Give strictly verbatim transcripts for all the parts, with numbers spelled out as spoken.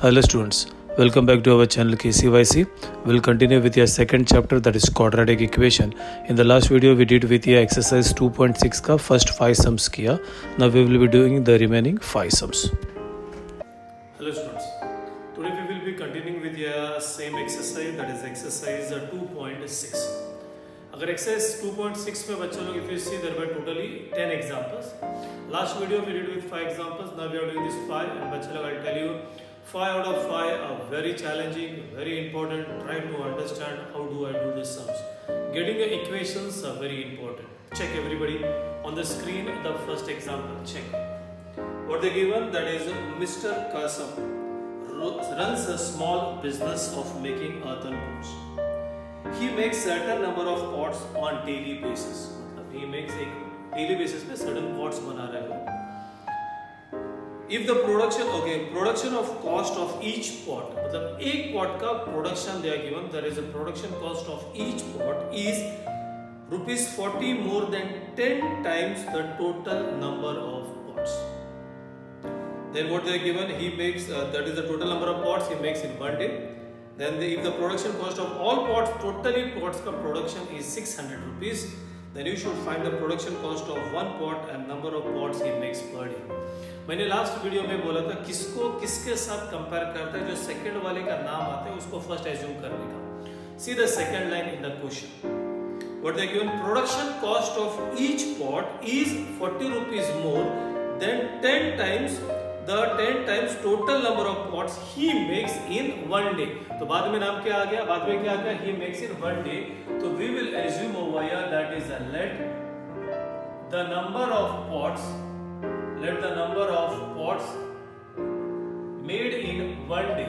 Hello students, welcome back to our channel K C Y C. We'll continue with your second chapter, that is quadratic equation. In the last video we did with your exercise two point six ka first five sums kiya. Now we will be doing the remaining five sums. Hello students, today we will be continuing with your same exercise, that is exercise two point six. अगर exercise two point six में बच्चों लोग if you see there were totally ten examples. Last video we did with five examples. Now we are doing this five and बच्चों लोग I'll tell you five out of five are very challenging, very important. Try to understand how do I do these sums. Getting the equations are very important. Check everybody on the screen the first example. Check what they given, that is Mister Kasam runs a small business of making earthen pots. He makes certain number of pots on daily basis. मतलब he makes एक daily basis पे certain pots बना रहे हो. If the production, okay, production of cost of each pot, मतलब एक pot का production they are given, there is a production cost of each pot is rupees forty more than ten times the total number of pots. Then what they are given, he makes uh, that is the total number of pots he makes in one day. Then the, if the production cost of all pots, totally pots का production is six hundred rupees, then you should find the production cost of one pot and number of pots he makes per day. मैंने last video में बोला था किसको किसके साथ compare करता है, जो सेकंड वाले का नाम आता है उसको फर्स्ट एज्यूम करने का. See the second line in the question. What they given, production cost of each pot is forty rupees more than ten times the ten times total number of pots he makes in one day. तो बाद में नाम क्या आ गया, बाद में क्या आ गया, he makes in one day. तो we will assume over here that is a let the number of pots let the number of pots made in one day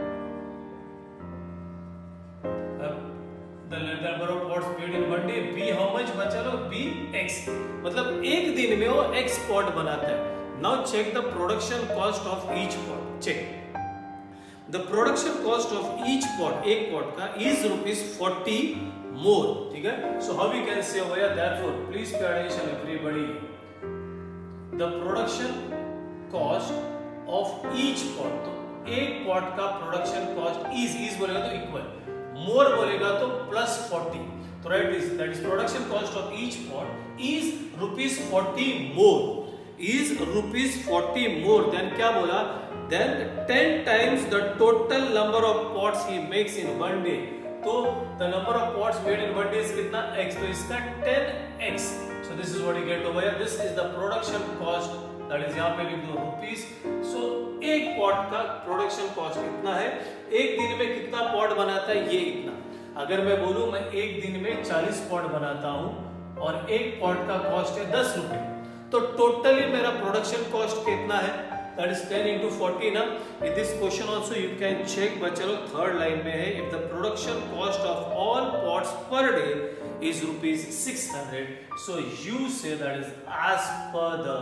uh, the number of pots made in one day be how much बचा लो, be x. मतलब एक दिन में वो x pot बनाता है. Now check the production cost of each pot. Check the production cost of each pot, एक pot का is rupees forty more. ठीक है. So how we can say over here, therefore please pay attention everybody. The production cost of each pot, तो एक pot का production cost is is बोलेगा तो equal, more बोलेगा तो plus forty. तो right is that is production cost of each pot is rupees forty more. Is rupees forty more than क्या बोला, then ten times the total number of pots he makes in one day. तो the number of pots made in one day is कितना, x, तो इसका ten x. So this is what you get over here. This is the production cost, that is यहाँ पे लिख दो rupees. So एक pot का production cost कितना है, एक दिन में कितना pot बनाता है ये इतना. अगर मैं बोलूँ मैं एक दिन में चालीस pot बनाता हूँ और एक pot का cost है दस रुपए, तो टोटली मेरा प्रोडक्शन कॉस्ट कितना है, that is ten into forty ना. In this question also you can check. But चलो थर्ड लाइन में है, if the production cost of all pots per day is rupees six hundred, so you see that is as per the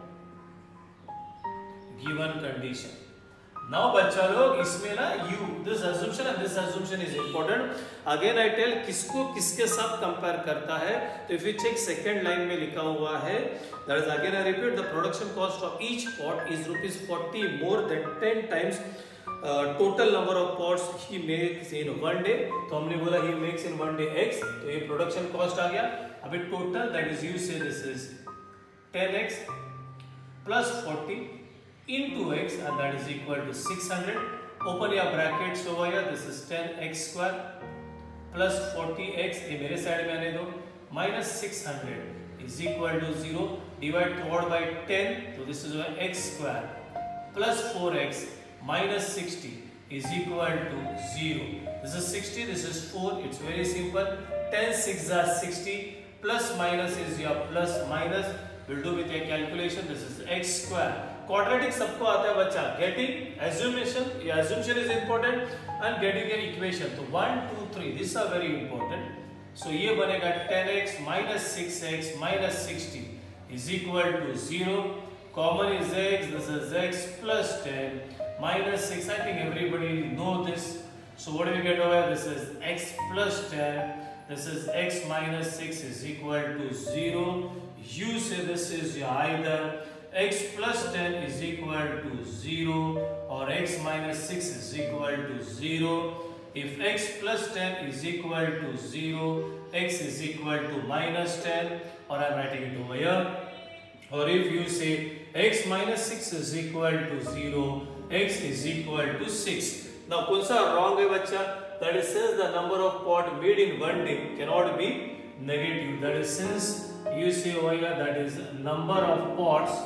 given condition. Now बच्चा लोग इसमें ना you this assumption and this assumption is important. Again I tell किसको किसके साथ compare करता है. तो if you check second line में लिखा हुआ है, that is again I repeat, the production cost of each pot is rupees forty more than ten times uh, total number of pots he makes in one day. तो हमने बोला he makes in one day x, तो ये production cost आ गया. अभी total that is you say this is ten x plus forty into x and that is equal to six hundred. Open your brackets over here. This is ten x square plus forty x, ये मेरे side में आने दो, minus six hundred is equal to zero. Divide third by ten, so this is x square plus four x minus sixty is equal to zero. This is sixty, this is four. It's very simple. ten six are sixty, plus minus is your plus minus. We'll do with your calculation. This is x square. Quadratic सबको आता है बच्चा. Getting assumption, yeah, assumption is important, and getting an equation. तो one, two, three. These are very important. So ये बनेगा ten x minus six x minus sixty is equal to zero. Common is x. This is x plus ten minus six. I think everybody know this. So what do we get over here? This is x plus ten. This is x minus six is equal to zero. You say this is either x plus ten is equal to zero or x minus six is equal to zero. If x plus ten is equal to zero, x is equal to minus ten, or I am writing it over here. Or if you say x minus six is equal to zero, x is equal to six. Now, कौन सा wrong है बच्चा? That is since the number of pot made in one day cannot be negative. That is since you say over here that is number of pots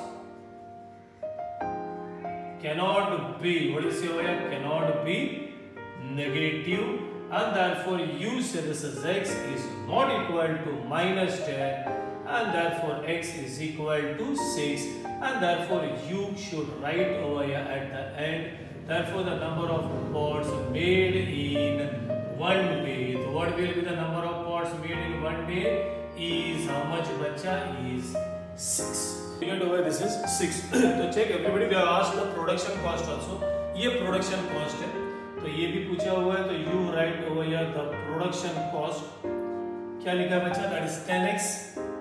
cannot be, what do you say over here? Cannot be negative, and therefore you say this is x is not equal to minus ten, and therefore x is equal to six, and therefore you should write over here at the end. Therefore the number of pots made in one day. So what will be the number of pots made in one day? Is how much bacha? Is six. Again over this is six. तो check everybody. We have asked the production cost also. ये production cost है. तो ये भी पूछा हुआ है. तो you write over here the production cost. क्या लिखा है बच्चा? That is ten x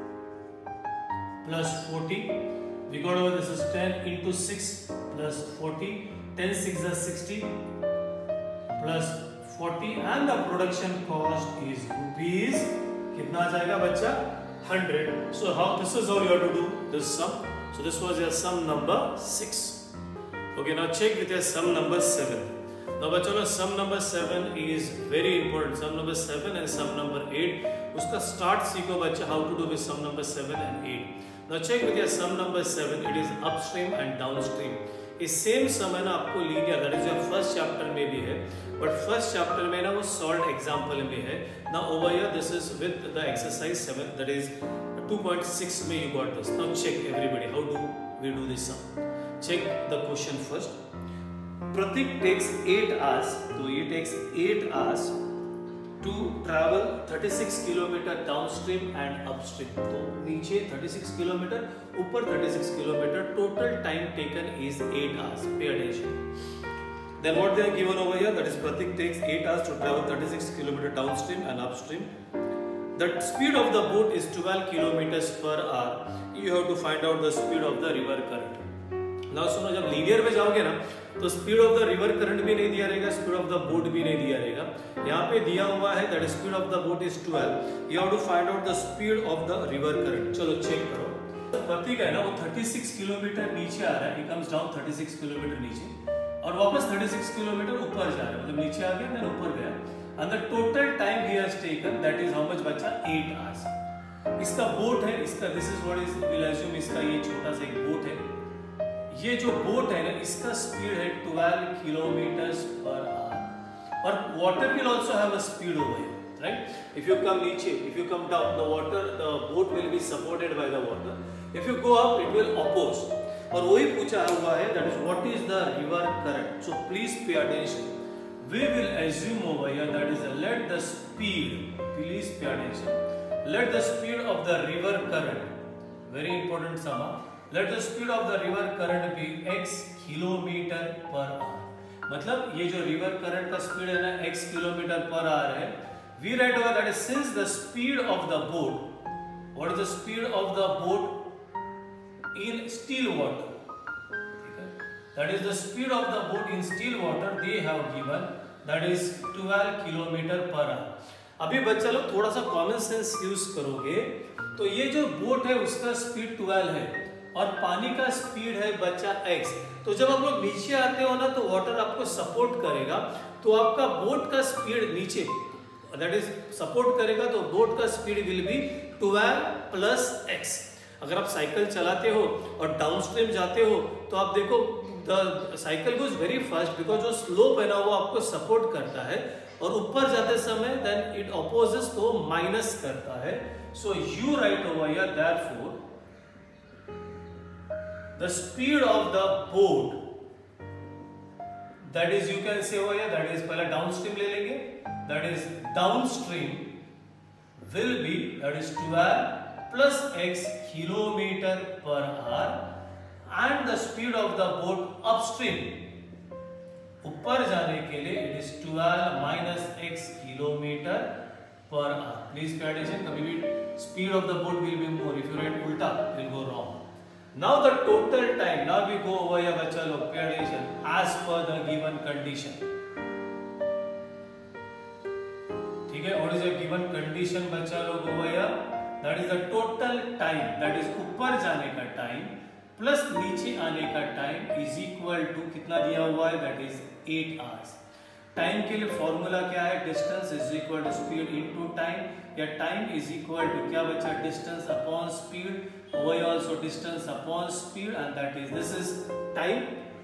plus forty. We got over this is ten into six plus forty. ten six is sixty plus forty, and the production cost is rupees कितना आ जाएगा बच्चा? one hundred. So how this is how you have to do this sum. So this was your sum number six. Okay, now check with your sum number seven. Now बच्चों sum number seven is very important. Sum number seven and sum number eight. उसका start सीखो बच्चा how to do with sum number seven and eight. Now check with your sum number seven. It is upstream and downstream. इस same समय ना आपको linear that is your first chapter में भी है, बट फर्स्ट चैप्टर में ना वो सॉल्व एग्जांपल में है ना. Over here this is with the exercise seven that is two point six में you got this. Now check everybody how do we do this sum. Check the question first. Prateek takes eight hours, तो ये takes eight hours to travel thirty-six kilometre downstream and upstream. तो नीचे thirty-six kilometre, ऊपर thirty-six kilometre. Total time taken is eight hours. Pay attention. Then what they are given over here, that is Pratik takes eight hours to travel thirty-six kilometer downstream and upstream. The speed of the boat is twelve kilometers per hour. You have to find out the speed of the river current. Now सुनो, जब linear में जाओगे ना तो speed of the river current भी नहीं दिया रहेगा, स्पीड ऑफ द बोट भी नहीं दिया रहेगा. यहाँ पे दिया हुआ है that speed of the boat is twelve. You have to find out the speed of the river current. चलो चेक करो. प्रतीक है ना वो thirty-six किलोमीटर नीचे आ रहा है. He comes down thirty-six kilometre नीचे और वापस thirty-six किलोमीटर ऊपर जा रहा है. मतलब नीचे आ गया देन ऊपर गया. And the total time he has taken that is how much बच्चा? eight hours. इसका बोट है, इसका this is what is will assume इसका ये छोटा सा एक बोट है. ये जो बोट है ना इसका स्पीड है twelve किलोमीटर्स पर आवर. और water will also have a speed over here, right? If you come नीचे, if you come down, the water the boat will be supported by the water. If you go up it will oppose. और वही पूछा हुआ है that is what is the river current. So please pay attention. We will assume over here that is let the speed, please pay attention, let the speed of the river current, very important sum, let the speed of the river current be x kilometre per hour. मतलब ये जो river current का speed है ना x kilometre per hour है. we write over that is since the speed of the boat, what is the speed of the boat in still water, that is the speed of the boat in still water they have given that is twelve kilometre per hour. अभी बच्चा लोग थोड़ा सा common sense use करोगे तो ये जो boat है उसका स्पीड twelve है और पानी का स्पीड है बच्चा x. तो जब आप लोग नीचे आते हो ना तो वाटर आपको सपोर्ट करेगा, तो आपका बोट का स्पीड नीचे दैट इज सपोर्ट करेगा, तो बोट का speed will be twelve plus x. अगर आप साइकिल चलाते हो और डाउनस्ट्रीम जाते हो तो आप देखो the cycle goes very fast because जो स्लोप है ना वो आपको सपोर्ट करता है, और ऊपर जाते समय देन इट अपोजेस तो माइनस करता है. So you write over here therefore the speed of the boat, that is you can say over here that is पहला downstream ले लेंगे, that is downstream will be that is twelve plus x kilometer per hour, and the speed of the boat upstream ऊपर जाने के लिए it is twelve minus x kilometer per hour. Please pay attention. कभी भी speed of the boat will be more. If you write उल्टा it will go wrong. Now the total time. Now we go over here, बच्चा लोग pay attention as per the given condition. ठीक है, what is the given condition बच्चा लोग over here? That is the total time. That is ऊपर जाने का time plus नीचे आने का time is equal to कितना दिया हुआ है? That is eight hours. Time के लिए फॉर्मूला क्या है? Distance is equal to speed into time, या टाइम इज इक्वल टू क्या बच्चा? डिस्टेंस अपॉन स्पीड, वही also distance upon speed, and that is this is time,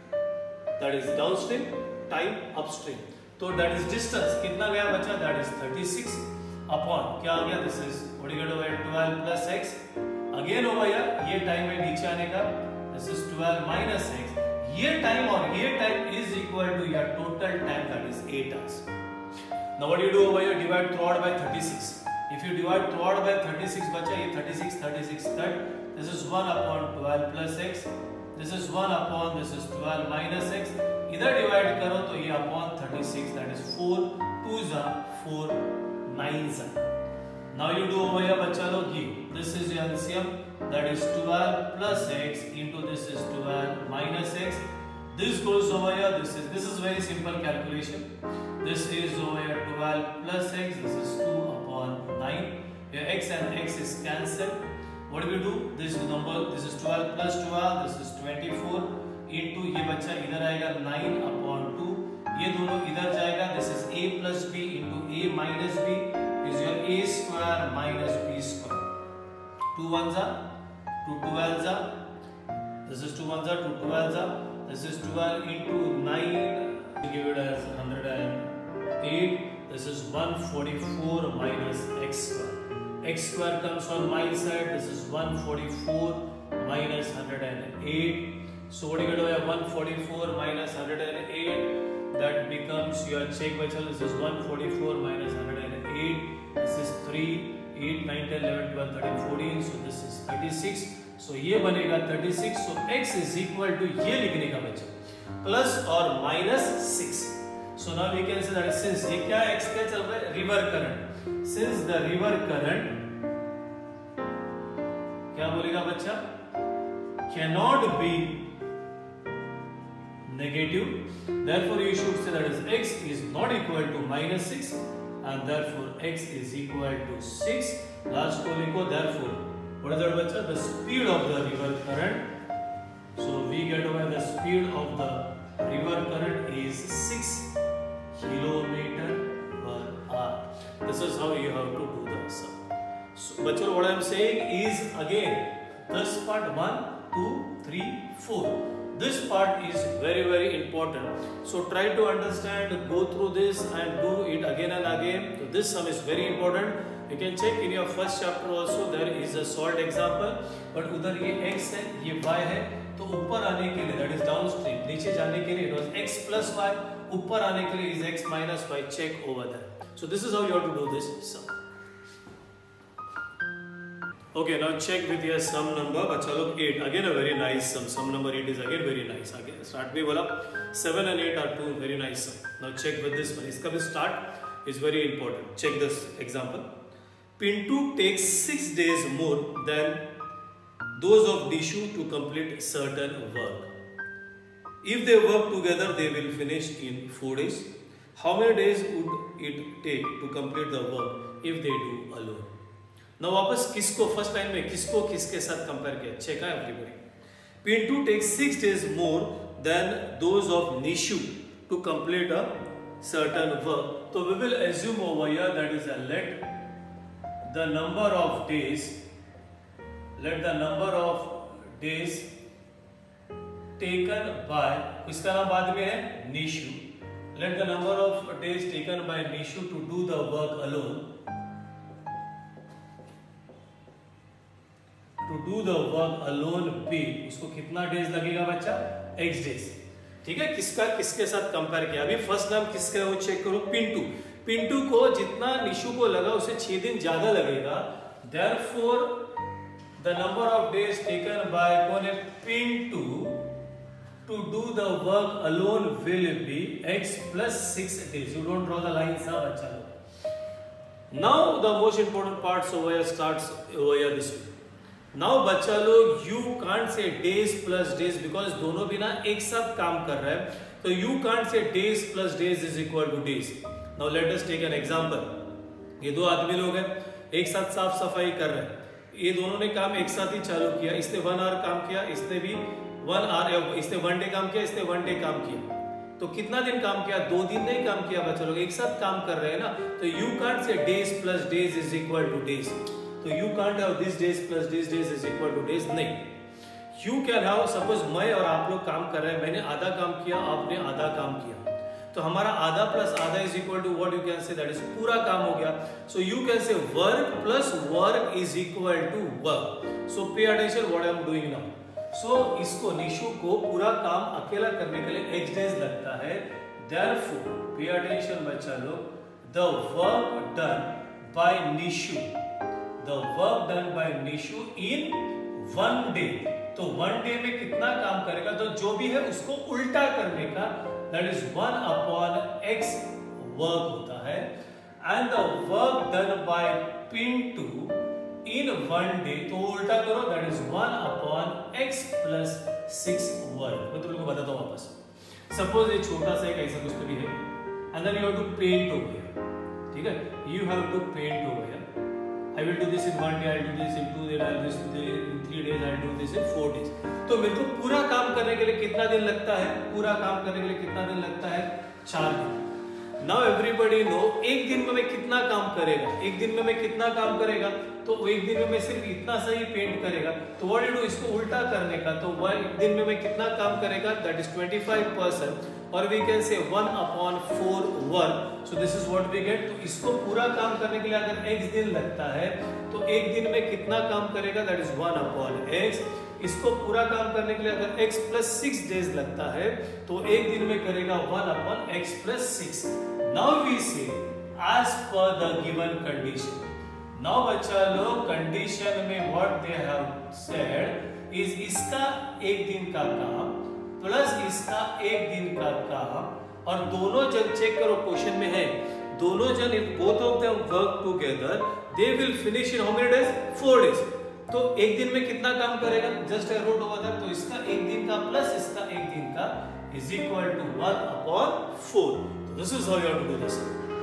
that is downstream, time upstream. तो that is distance कितना गया बच्चा? That is thirty-six upon क्या आ गया? This is what you get over twelve plus x. Again over here ये time है नीचे आने का, this is twelve minus x. ये टाइम और ये time is equal to your total time, that is eight hours. Now what do you do over here? Divide throughout by thirty-six. If you divide throughout by thirty-six, बच्चा ये thirty-six, thirty-six cut. This is one upon twelve plus x. This is one upon this is twelve minus x. इधर divide करो तो ये upon thirty-six, that is four twos are four nines are. Now you do over here, बच्चा लोग ये. This is your L C M. That is twelve plus x into this is twelve minus x. This goes over here. This is this is very simple calculation. This is over here twelve plus x. This is two upon nine. Here x and x is cancelled. What do we do? This number. This is twelve plus twelve. This is twenty-four into ये बच्चा इधर आएगा nine upon two. ये दोनों इधर जाएगा. This is a plus b into a minus b is your a square minus b square. Two ones are. two twelves are. This is two ones are, two twelves are. This is twelve into nine. We give it as one hundred eight. This is one forty-four minus x square. X square comes on my side. This is one forty-four minus one hundred eight. So what do you get over one forty-four minus one hundred eight? That becomes your check bachal. This is one forty-four minus one hundred eight. This is three. eight, nine, ten, eleven, twelve, thirteen, fourteen. So this is thirty-six. So ये बनेगा thirty-six. So x is equal to ये लिखने का बच्चा plus or minus six. So now we can say that since ये क्या x क्या चल रहा है? River current. Since the river current क्या बोलेगा बच्चा? Cannot be negative. Therefore you should say that is x is not equal to minus six. And therefore x is equal to six. Last को लिखो. Therefore, what is that बच्चा? The speed of the river current. So we get over the speed of the river current is six kilometer per hour. This is how you have to do the sum. So बच्चों, what I am saying is again this part one, two, three, four. This part is very very important. So try to understand, go through this and do it again and again. So this sum is very important. You can check in your first chapter also. There is a solved example. But उधर ये x है, ये y है. तो ऊपर आने के लिए that is downstream. नीचे जाने के लिए it was x plus y. ऊपर आने के लिए is x minus y. Check over there. So this is how you have to do this sum. Okay, now check with your sum number. बच्चा लोग eight. Again a very nice sum. Sum number eight is again very nice. Again start में बोला seven and eight are two very nice sum. Now check with this one. इसका भी start is very important. Check this example. Pintu takes six days more than those of Dishu to complete certain work. If they work together, they will finish in four days. How many days would it take to complete the work if they do alone? Now वापस किसको first line में किसको किसके साथ compare किया? Check है everybody. Pintu takes six days more than those of Nishu to complete a certain work. So we will assume over here that is a let the number of days let the number of days taken by किसका नाम बाद में है? Nishu. Let the number of days taken by Nishu to do the work alone. To do the work alone be, उसको कितना days लगेगा बच्चा? x days. ठीक है, किसका किसके साथ कंपेयर किया? अभी फर्स्ट नाम किसका है वो चेक करो. पिंटू. पिंटू को जितना निशु को लगा उसे छह दिन ज्यादा लगेगा. Therefore, the number of days taken by कौन है? Pintu to do the work alone will be x plus six days. You don't draw the lines, हाँ बच्चा लोग. Now the most important parts over here starts over here this way. Now बच्चा लोग you can't say days plus days because दोनों भी ना एक साथ काम कर रहे हैं, तो you can't say days plus days is equal to days. Now let us take an example. ये दो आदमी लोग हैं, एक साथ साफ सफाई कर रहे हैं, ये दोनों ने काम एक साथ ही चालू किया, इसने वन आवर काम किया, इसने भी वन आवर, इसने वन डे काम किया, इसने वन डे काम किया, तो कितना दिन काम किया? दो दिन नहीं काम किया बच्चा लोग, एक साथ काम कर रहे हैं ना, तो you can't say days plus days is equal to days, तो you can't have this days plus this days is equal to days, नहीं। यू कैन हैव, सपोज मैं और आप लोग काम कर रहे हैं, मैंने आधा काम किया, आपने आधा काम किया, तो हमारा आधा प्लस आधा is equal to what you can say, that is पूरा काम हो गया। So you can say work plus work is equal to work. So pay attention what I am doing now. So इसको निशु को पूरा काम अकेला करने के लिए एक्स डेज लगता है, देयरफॉर पे अटेंशन बच्चा लोग, the work done by Nishu, the work done by Nishu in one day, तो वन डे में कितना काम करेगा, तो जो भी है उसको उल्टा करने का, that is one upon x work होता है, and the work done by Pintu in one day, तो उल्टा करो, that is one upon x plus six work। मैं तुम लोगों को बताता हूँ वापस। सपोज ये छोटा सा एक ऐसा कुछ तो भी है, and then you have to paint over here, ठीक है, you have to paint over here। I will do this in one day, I will do this in two days, I will do this in three days, I will do this in four days। तो मेरे को पूरा काम करने के लिए कितना दिन लगता है? पूरा काम करने के लिए कितना दिन लगता है? चार दिन। नाउ एवरीबॉडी नो, एक दिन में मैं कितना काम करेगा? एक दिन में मैं कितना काम करेगा? तो एक दिन में मैं सिर्फ इतना सा ही पेंट करेगा, तो व्हाट यू डू, इसको उल्टा करने का, तो एक दिन में मैं कितना काम करेगा? That is twenty five percent, और we can say one upon four work. So this is what we get. तो इसको पूरा काम करने के लिए अगर एक्स दिन लगता है, तो एक दिन में कितना काम करेगा? That is one upon x. इसको पूरा काम करने के लिए अगर x प्लस सिक्स डेज लगता है, तो एक दिन में करेगा one upon x plus six. Now we say as per the given condition. Now बच्चा लोग कंडीशन में what they have said is इसका एक दिन का काम प्लस इसका एक दिन का काम, और दोनों जन चेक करो क्वेश्चन में है, दोनों जन if both of them work together they will finish in how many days? Four days. तो एक दिन में कितना काम करेगा? Just I wrote over that, तो इसका एक दिन का प्लस इसका एक दिन का is equal to one upon four. तो this is how you have to do this.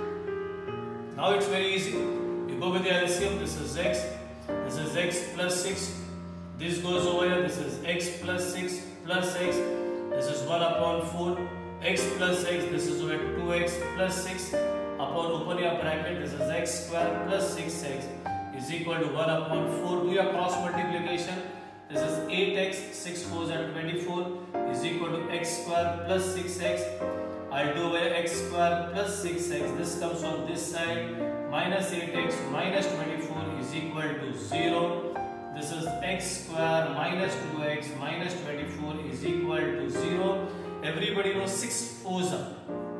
Now it's very easy, you go with the LCM, this is x, this is x plus six, this goes over here, this is x plus six plus x, this is one upon four, x plus x, this is over two x plus six upon, open your bracket, this is x square plus six x is equal to one upon four. Do your cross multiplication. This is eight x, six fours are twenty-four is equal to x square plus six x. I'll do where x square plus six x. This comes on this side. Minus eight x minus twenty-four is equal to zero. This is x square minus two x minus twenty-four is equal to zero. Everybody knows six fours are.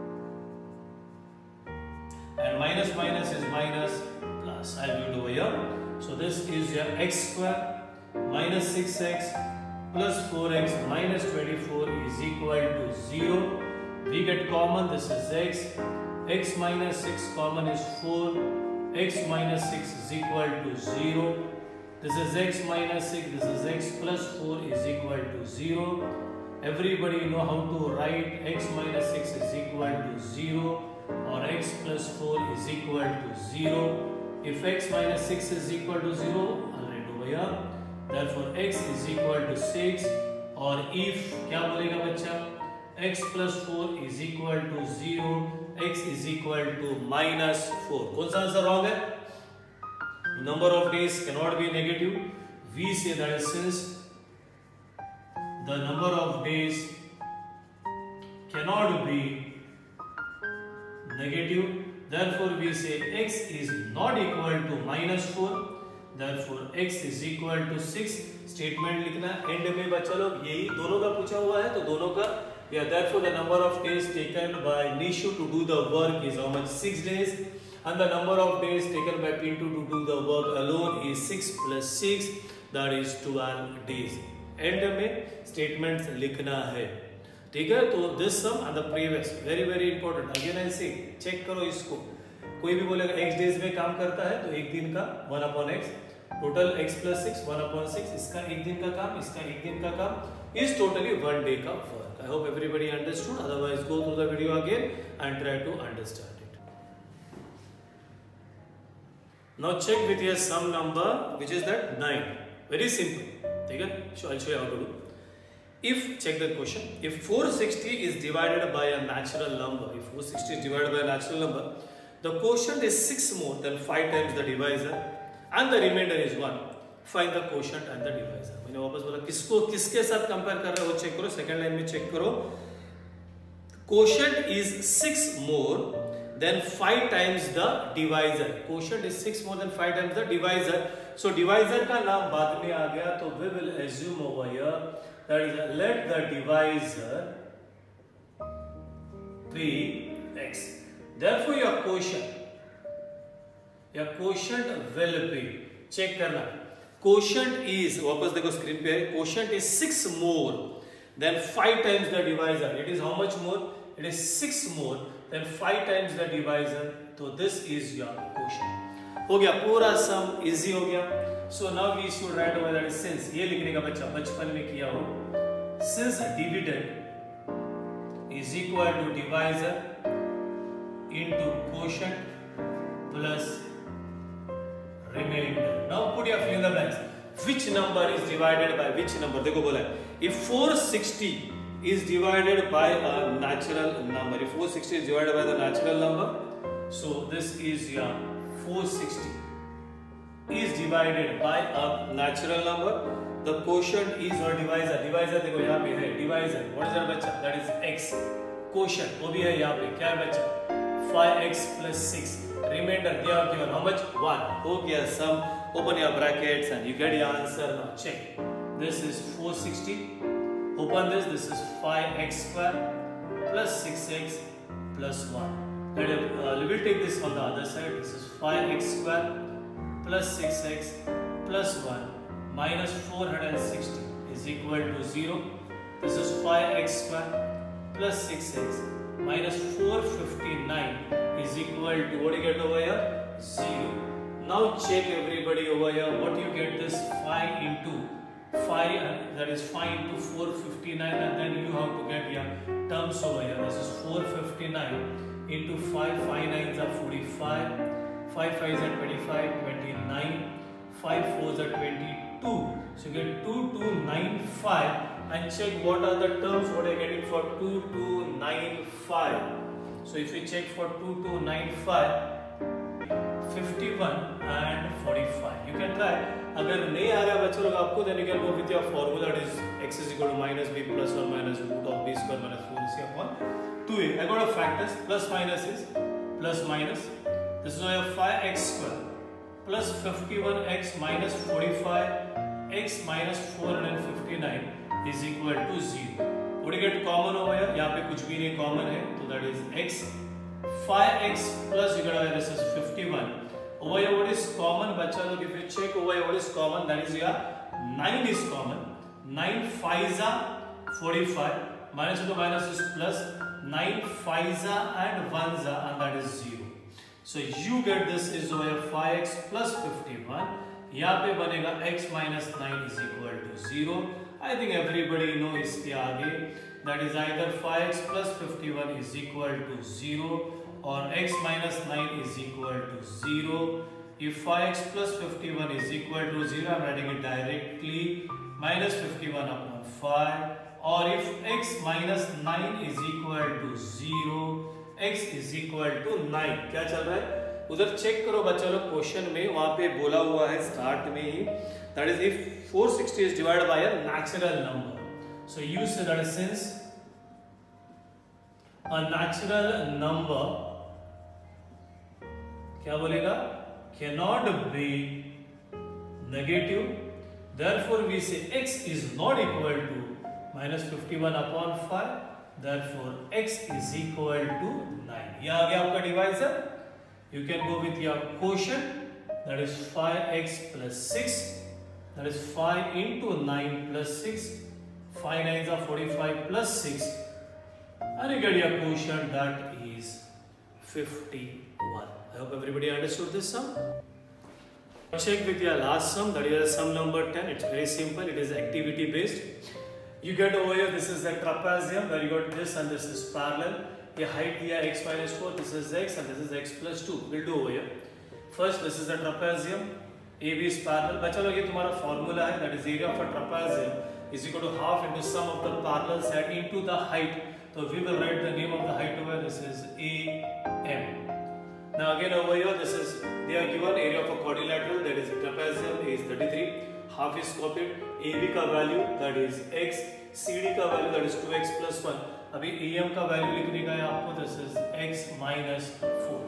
And minus minus is minus. I'll do it over here. So this is your x square minus six x plus four x minus twenty-four is equal to zero. We get common, this is x. X minus six common is four. X minus six is equal to zero. This is x minus six, this is x plus four is equal to zero. Everybody know how to write x minus six is equal to zero or x plus four is equal to zero. If x minus six is equal to zero, I'll write over here. Therefore, x is equal to six. और if क्या बोलेगा बच्चा? x plus four is equal to zero. X is equal to minus four. कौन सा answer wrong है? Number of days cannot be negative. We say that is since the number of days cannot be negative. Therefore, we say x is not equal to minus four. Therefore, x is equal to six. Statement लिखना end में बच्चा लोग, यही दोनों का पूछा हुआ है, तो दोनों का yeah. Therefore, the number of days taken by Nishu to do the work is how much? Six days, and the number of days taken by Pintu to do the work alone is six plus six, that is twelve days. End में statements लिखना है, ठीक है। तो this sum and the previous very very important. Again I say check करो इसको, कोई भी बोलेगा एक्स डेज में काम करता है तो एक दिन का one upon x, total x plus six, one upon six, इसका एक दिन का काम, इसका एक दिन का काम is totally one day का work. I hope everybody understood. Otherwise, go through the video again and try to understand it. Now check with your sum number, which is that nine. Very simple. Okay? So I'll show you how to do. If, check the question, if four hundred sixty is divided by a natural number, if four hundred sixty is divided by a natural number, the quotient is six more than five times the divisor and the remainder is one. Find the quotient and the divisor. मैंने वापस बोला किसको किसके साथ compare कर रहे हो check करो, सेकंड लाइन में चेक करो. Quotient is six more than five times the divisor. Quotient is six more than five times the divisor. So divisor का नाम बाद में आ गया, तो we will assume over here that is let the divisor be x. Therefore your quotient, your quotient will be, check करना, quotient is, वापस देखो screen पे है, quotient is six more than five times the divisor. It is how much more? It is six more than five times the divisor. So this is your quotient. हो गया पूरा सम easy हो गया. So now we should write over that is since, ये लिखने का बच्चा बचपन में किया हो, since dividend is equal to divisor into quotient plus remainder. Now put your fill in the blanks. Which number is divided by which number? देखो बोला है if four hundred sixty is divided by a natural number, if four hundred sixty is divided by the natural number, so this is your four hundred sixty is divided by a natural number. The quotient is or divisor, divisor देखो यहाँ पे है divisor, what is that बच्चा? That is x. Quotient वो भी है यहाँ पे, क्या है बच्चा? five x plus six. Remainder दिया given how much? one. हो गया sum. Open your brackets and you get your answer. Now check. This is four hundred sixty. Open this. This is five x square plus six x plus one. Let us, uh, we will take this on the other side. This is five x square plus six x plus one minus four hundred sixty is equal to zero. This is five x square plus six x minus four hundred fifty-nine is equal to, what do you get over here? zero. Now check everybody over here. What you get? This five into five, uh, that is five into four hundred fifty-nine, and then you have to get your terms over here. This is four hundred fifty-nine into five, five nines are forty-five, five fives are twenty-five, twenty-nine, five fours are twenty-two. So you get two two nine five, and check what are the terms, what are you getting for two two nine five. So if you check for two two nine five, fifty-one and forty-five. You can try. अगर नहीं आ रहा है बच्चों लोग आपको, then you can go with your formula, that is x is equal to minus b plus or minus root of b square minus four c upon two a. I got a factors, plus minus is plus minus. This is your five x square plus fifty-one x minus forty-five x minus four hundred fifty-nine is equal to zero. What do you get common over here? यहाँ पे कुछ भी नहीं common है, तो that is x. five x plus you get this is fifty-one. Over here what is common बच्चा लोग? If you check over here what is common, that is your nine is common. nine fives are forty-five. Minus into minus is plus. nine fives are and ones are, and that is zero. So you get this is over here five x plus fifty-one. यहाँ पे बनेगा x minus nine is equal to zero. I think everybody know इसके आगे, that is either five x plus fifty-one is equal to zero or x minus nine is equal to zero. If five x plus fifty-one is equal to zero, I am writing it directly, minus fifty-one upon five. Or if x minus nine is equal to zero, x is equal to nine. क्या चल रहा है? उधर check करो बच्चा लोग question में, वहां पे बोला हुआ है स्टार्ट में ही, that is if four hundred sixty is divided by a natural number. So you say that since a natural number, क्या बोलेगा? Cannot be negative. Therefore we say x is not equal to minus fifty-one upon five. Therefore x is equal to nine. ये आ गया आपका divisor. You can go with your quotient, that is five x plus six, that is five into nine plus six, five nines are forty-five plus six, and you get your quotient, that is fifty-one. I hope everybody understood this sum. Check with your last sum, that is sum number ten. It's very simple, it is activity based. You get over here, this is the trapezium where you got this and this is parallel. The height here x minus four, this is x and this is x plus two. We'll do over here. First, this is the trapezium. A B is parallel. बच्चा लोग ये तुम्हारा formula है, that is area of a trapezium is equal to half into sum of the parallel side into the height. So we will write the name of the height over here. This is A M. Now again over here, this is they are given area of a quadrilateral, that is trapezium is thirty-three. Half is copied. A B का value that is x, C D का value that is two x plus one. अभी A M का value लिखने का है आपको, this is x minus four.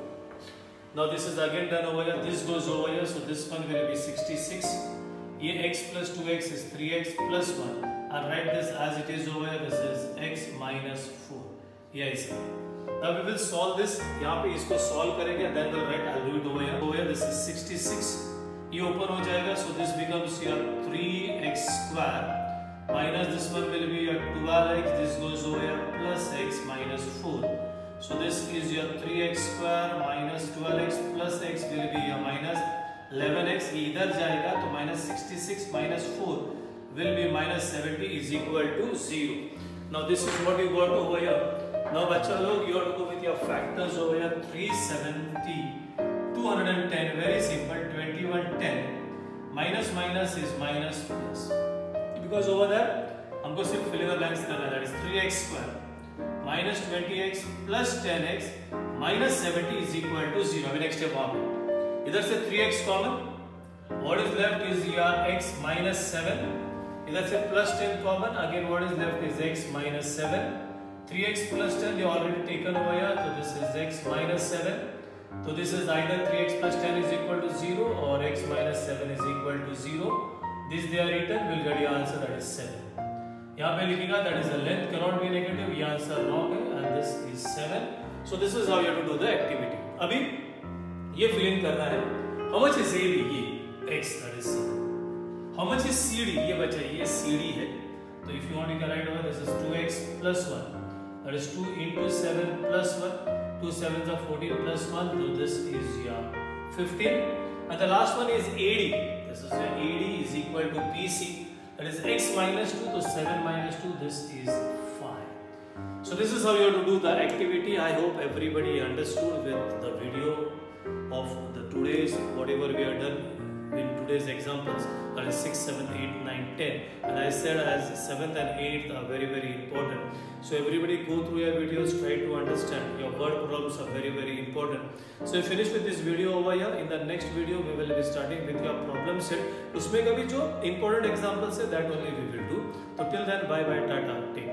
Now this is again done over here. This goes over here, so this one will be sixty-six. ये x plus two x is three x plus one. And write this as it is over here. This is x minus four. Yes. Now we will solve this. यहाँ पे इसको solve करेंगे. Then we'll write. I'll do it over here. Over here this is sixty-six. ये open हो जाएगा. So this becomes your three x square minus this one will be your twelve x. This goes over here plus x minus four. So this is your three x square minus twelve x plus x will be your minus eleven x. ये इधर जाएगा तो minus sixty-six minus four will be minus seventy is equal to zero. Now this is what you got over here. Now बच्चा लोग you have to go with your factors over here. three seventy, two hundred ten, very simple. twenty-one ten minus minus is minus plus, because over there हमको सिर्फ fill in the blanks करना है. That is three x square minus twenty x plus ten x minus seventy is equal to zero. अभी next step वहाँ पे इधर से three x common. What is left is your x minus seven. इधर से plus ten common. Again what is left is x minus seven. three x plus ten they already taken over here. So this is x minus seven. So this is either three x plus ten is equal to zero or x minus seven is equal to zero. This they are written. We'll get your answer, that is seven. यहाँ पे लिखेगा that is the length cannot be negative. ये answer wrong है and this is seven. So this is how you have to do the activity. अभी ये fill in करना है. How much is A B? ये x, that is C. How much is C D? ये बचा ये C D है. So if you want you can write over this is two x plus one. That is two into seven plus one. two sevens are fourteen plus one. So this is your fifteen. And the last one is A D. This is your A D is equal to P C. That is x minus two, so seven minus two, this is five. So this is how you have to do the activity. I hope everybody understood with the video of the today's, whatever we have done in today's examples, that is six, seven, eight, nine, ten. And I said as seventh and eighth are very, very important. So everybody go through your videos, try to understand. Your word problems are very, very important. So you finish with this video over here. In the next video, we will be starting with your problem set. उसमें कभी जो important examples है, that only we will do. So till then, bye bye, tata, take care.